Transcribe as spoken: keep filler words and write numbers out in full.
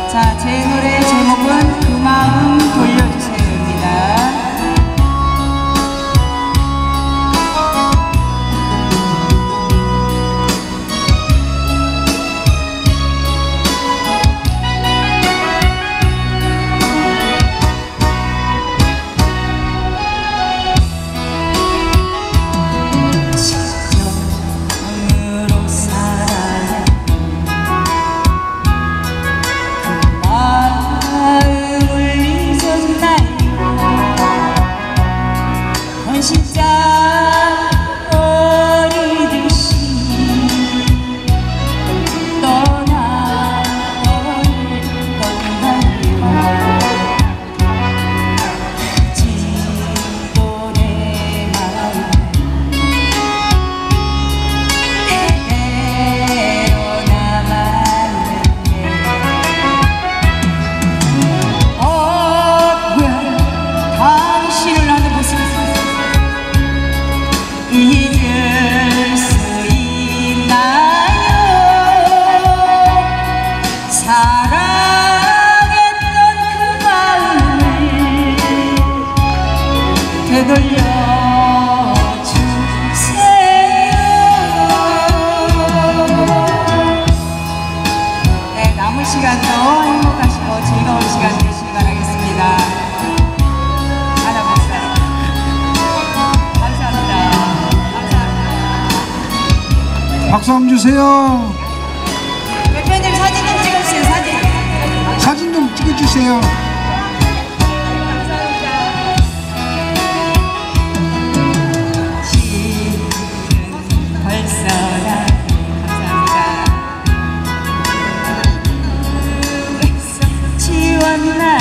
자, 제 노래 제목은 그 마음 돌려주세요입니다. 진짜 어리듯이 떠나버릴 건가요. 아직도 내 마음은 그대로 남았는데 어왜 당신을 하는 모습 잊을 수 있나요? 사랑했던 그 마음을 되돌려 주세요. 네, 남은 시간도 행복하시고 즐거운 시간 되시길 바라겠습니다. 박수 한번 주세요. 대표님 사진 좀 찍어주세요. 사진 사진 좀 찍어주세요. 지금 벌써 나 감사합니다. 지웠나